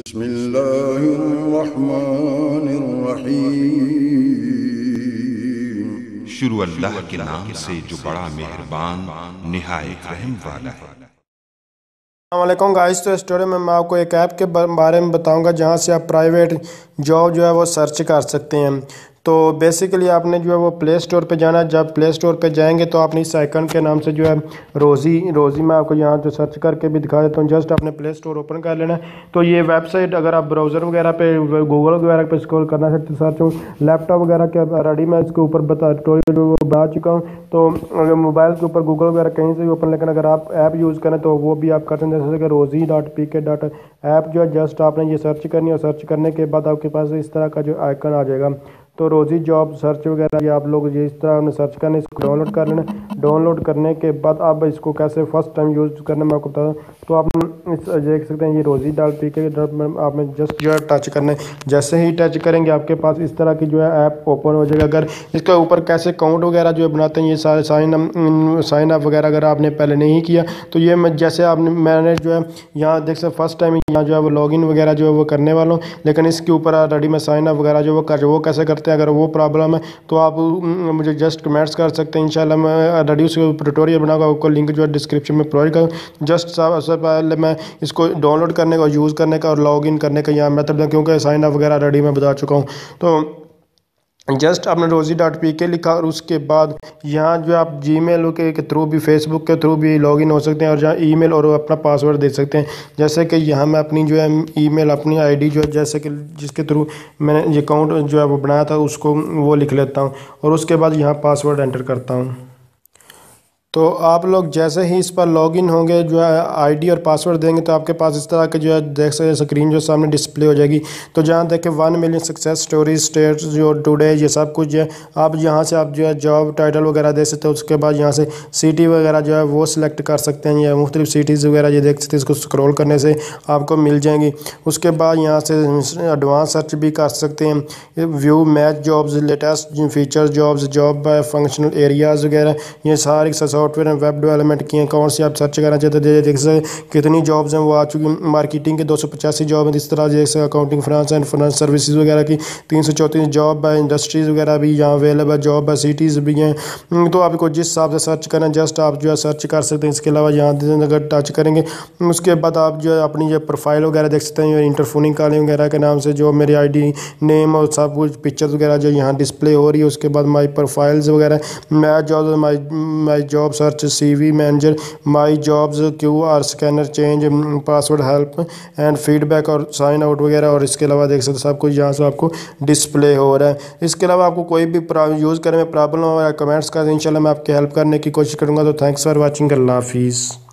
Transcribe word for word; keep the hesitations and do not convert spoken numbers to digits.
بسم اللہ الرحمن الرحیم۔ شروع اللہ کے نام سے جو بڑا مہربان نہایت رحم والا ہے۔ السلام علیکم گائز، تو اس اسٹوری میں میں آپ کو ایک ایپ کے بارے میں بتاؤں گا جہاں سے آپ پرائیویٹ جاب جو ہے وہ سرچ کر سکتے ہیں۔ تو بیسیکلی آپ نے جو ہے وہ پلے اسٹور پہ جانا ہے۔ جب پلے اسٹور پہ جائیں گے تو آپ نے اس آئیکن کے نام سے جو ہے روزی روزی میں آپ کو یہاں جو سرچ کر کے بھی دکھا دیتا ہوں۔ جسٹ آپ نے پلے اسٹور اوپن کر لینا ہے۔ تو یہ ویب سائٹ اگر آپ براؤزر وغیرہ پہ گوگل وغیرہ پہ اسکرول کرنا چاہتے سرچ ہوں، لیپ ٹاپ وغیرہ کے ریڈی میں اس کے اوپر بتا ٹوٹوریل وہ بنا چکا ہوں۔ تو اگر موبائل کے اوپر گوگل وغیرہ کہیں سے بھی اوپن، لیکن اگر آپ ایپ یوز کریں تو وہ بھی آپ کرتے ہیں، جیسے کہ روزی ڈاٹ پی کے ڈاٹ ایپ جو ہے جسٹ آپ نے یہ سرچ کرنی ہے، اور سرچ کرنے کے بعد آپ کے پاس اس طرح کا جو آئیکن آ جائے گا۔ تو روزی جاب سرچ وغیرہ یہ آپ لوگ یہ اس طرح نے سرچ کرنا ہے، اس کو ڈاؤن لوڈ کر لینا۔ ڈاؤن لوڈ کرنے کے بعد آپ اس کو کیسے فرسٹ ٹائم یوز کرنا میں آپ کو بتا دوں۔ تو آپ اس دیکھ سکتے ہیں یہ روزی ڈال پی کے ڈاٹ میں آپ نے جسٹ جو ہے ٹچ کرنا ہے۔ جیسے ہی ٹچ کریں گے آپ کے پاس اس طرح کی جو ہے ایپ اوپن ہو جائے گا۔ اگر اس کے اوپر کیسے اکاؤنٹ وغیرہ جو ہے بناتے ہیں، یہ سارے سائن سائن اپ وغیرہ اگر آپ نے پہلے نہیں کیا تو یہ میں جیسے آپ نے میں نے جو ہے یہاں دیکھ سکتے فرسٹ ٹائم یہاں جو ہے وہ لاگ ان وغیرہ جو ہے وہ کرنے والا ہوں، لیکن اس کے اوپر آلریڈی میں سائن اپ وغیرہ جو وہ کر وہ کیسے کرتے ہیں، اگر وہ پرابلم ہے تو آپ مجھے جسٹ کمنٹس کر سکتے ہیں۔ انشاءاللہ میں ریڈیوس کے ٹیوٹوریل بنا کر آپ کو لنک جو ہے ڈسکرپشن میں پرووائڈ کروں۔ جسٹ سب سے پہلے میں اس کو ڈاؤن لوڈ کرنے کا اور یوز کرنے کا اور لاگ ان کرنے کا یہاں میتھڈ ہے، کیونکہ سائن اپ وغیرہ ریڈی میں بتا چکا ہوں۔ تو جسٹ آپ نے روزی ڈاٹ پی کے لکھا، اور اس کے بعد یہاں جو آپ جی میل کے تھرو بھی فیس بک کے تھرو بھی لاگ ان ہو سکتے ہیں، اور جہاں ای میل اور اپنا پاسورڈ دے سکتے ہیں۔ جیسے کہ یہاں میں اپنی جو ہے ای میل اپنی آئی ڈی جو ہے جیسے کہ جس کے تھرو میں نے یہ اکاؤنٹ جو ہے وہ بنایا تھا اس کو وہ لکھ لیتا ہوں، اور اس کے بعد یہاں پاسورڈ انٹر کرتا ہوں۔ تو آپ لوگ جیسے ہی اس پر لاگ ان ہوں گے جو ہے آئی ڈی اور پاسورڈ دیں گے تو آپ کے پاس اس طرح کے جو ہے دیکھ سکتے اسکرین جو سامنے ڈسپلے ہو جائے گی۔ تو جہاں دیکھیں one million success stories status جو ٹوڈے یہ سب کچھ جو ہے آپ یہاں سے آپ جو ہے جاب ٹائٹل وغیرہ دے سکتے ہیں۔ اس کے بعد یہاں سے سٹی وغیرہ جو ہے وہ سلیکٹ کر سکتے ہیں، یا مختلف سٹیز وغیرہ یہ دیکھ سکتے ہیں، اس کو اسکرول کرنے سے آپ کو مل جائیں گی۔ اس کے بعد یہاں سے ایڈوانس سرچ بھی کر سکتے ہیں، view match jobs, latest features jobs, job by functional areas وغیرہ، یہ ساری سافٹ ویئر ویب ڈیولپمنٹ کی ہیں، کون سی آپ سرچ کرنا چاہتے ہیں دیکھ سکتے کتنی جابز ہیں وہ آ چکی ہیں۔ مارکیٹنگ کے دو سو پچاسی جاب ہیں، اس طرح جیسے accounting finance and finance services وغیرہ کی تین سو چونتیس جاب بائی انڈسٹریز وغیرہ بھی یہاں اویلیبل، جاب بائی سٹیز بھی ہیں۔ تو آپ کو جس حساب سے سرچ کرنا ہے جسٹ آپ جو ہے سرچ کر سکتے ہیں۔ اس کے علاوہ یہاں اگر ٹچ کریں گے اس کے بعد آپ جو ہے اپنی یہ پروفائل وغیرہ دیکھ سکتے ہیں، انٹرفوننگ کالنگ وغیرہ کے نام سے جو میری آئی ڈی نیم اور سب کچھ پکچرز وغیرہ جو یہاں ڈسپلے ہو رہی ہے۔ اس کے بعد مائی پروفائلز وغیرہ، match job, my my job search, C V manager, my jobs, Q R scanner, change password, help and feedback اور سائن آؤٹ وغیرہ، اور اس کے علاوہ دیکھ سکتے سب کچھ یہاں سے آپ کو ڈسپلے ہو رہا ہے۔ اس کے علاوہ آپ کو کوئی بھی یوز کرنے میں پرابلم ہو یا کمنٹس کا انشاءاللہ میں آپ کی ہیلپ کرنے کی کوشش کروں گا۔ تو تھینکس فار واچنگ، اللہ حافظ۔